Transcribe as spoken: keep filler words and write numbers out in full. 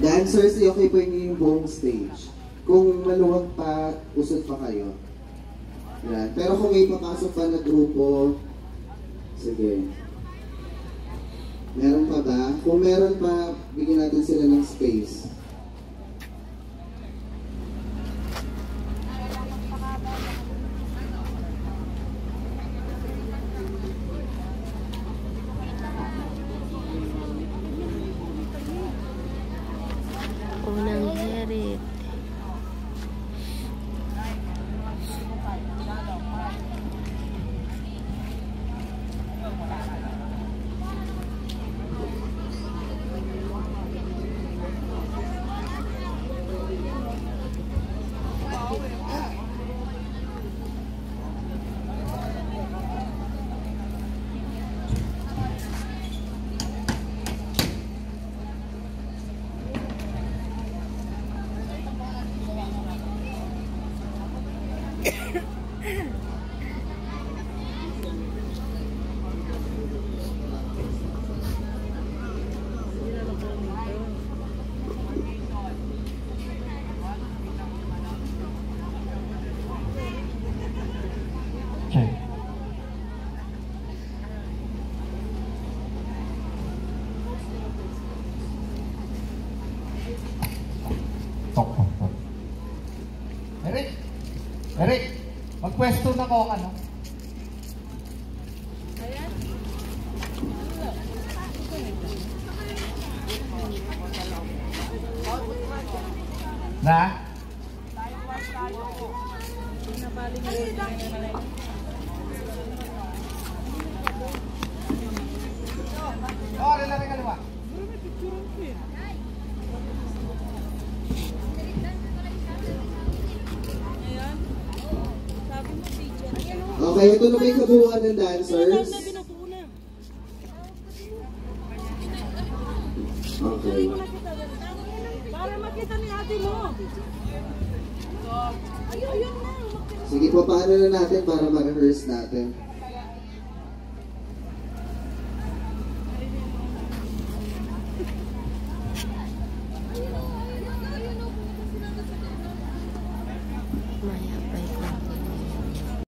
Dancers, okay po yung buong stage. Kung maluwag pa, usod pa kayo. Yan. Pero kung may papasok pa na grupo, sige. Meron pa ba? Kung meron pa, bigyan natin sila ng space. Unang herit. Tok, tok, tok. Eric! Eric! Magpwesto na ko ka, no? Na? Oh, rin lang kaliwa. Okay, ito na ba yung kabuuan ng dancers? Okay. Para makita ni ate mo. Ayun na. Sige po, paano na natin para ma-rehearse natin? Maya, bye ko.